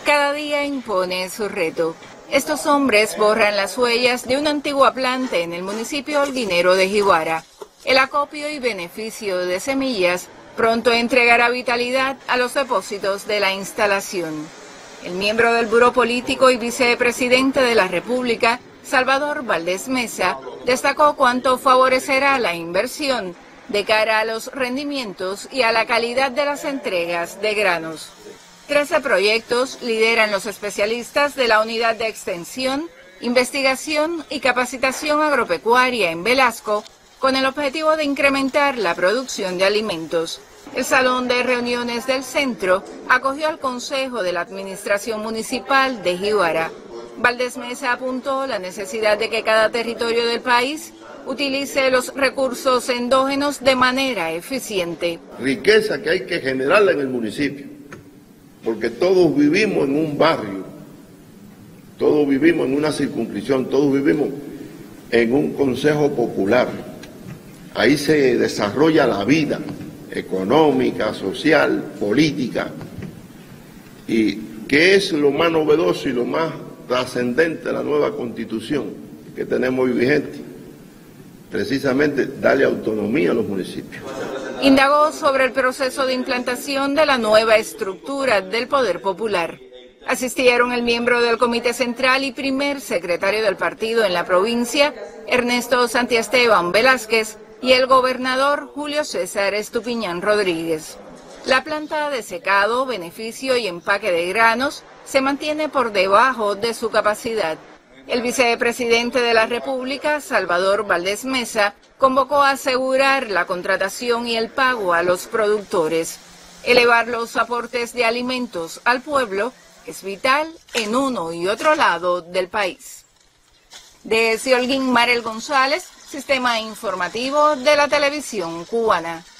Cada día impone su reto. Estos hombres borran las huellas de una antigua planta en el municipio holguinero de Jiguara. El acopio y beneficio de semillas pronto entregará vitalidad a los depósitos de la instalación. El miembro del Buró Político y vicepresidente de la República, Salvador Valdés Mesa, destacó cuánto favorecerá la inversión de cara a los rendimientos y a la calidad de las entregas de granos. 13 proyectos lideran los especialistas de la Unidad de Extensión, Investigación y Capacitación Agropecuaria en Velasco, con el objetivo de incrementar la producción de alimentos. El Salón de Reuniones del Centro acogió al Consejo de la Administración Municipal de Jiguara. Valdés Mesa apuntó la necesidad de que cada territorio del país utilice los recursos endógenos de manera eficiente. Riqueza que hay que generarla en el municipio, porque todos vivimos en un barrio, todos vivimos en una circunscripción, todos vivimos en un consejo popular. Ahí se desarrolla la vida económica, social, política. ¿Y qué es lo más novedoso y lo más trascendente de la nueva Constitución que tenemos hoy vigente? Precisamente darle autonomía a los municipios. Indagó sobre el proceso de implantación de la nueva estructura del Poder Popular. Asistieron el miembro del Comité Central y primer secretario del partido en la provincia, Ernesto Santiesteban Velázquez, y el gobernador Julio César Estupiñán Rodríguez. La planta de secado, beneficio y empaque de granos se mantiene por debajo de su capacidad. El vicepresidente de la República, Salvador Valdés Mesa, convocó a asegurar la contratación y el pago a los productores. Elevar los aportes de alimentos al pueblo es vital en uno y otro lado del país. Desde Holguín, Marel González, Sistema Informativo de la Televisión Cubana.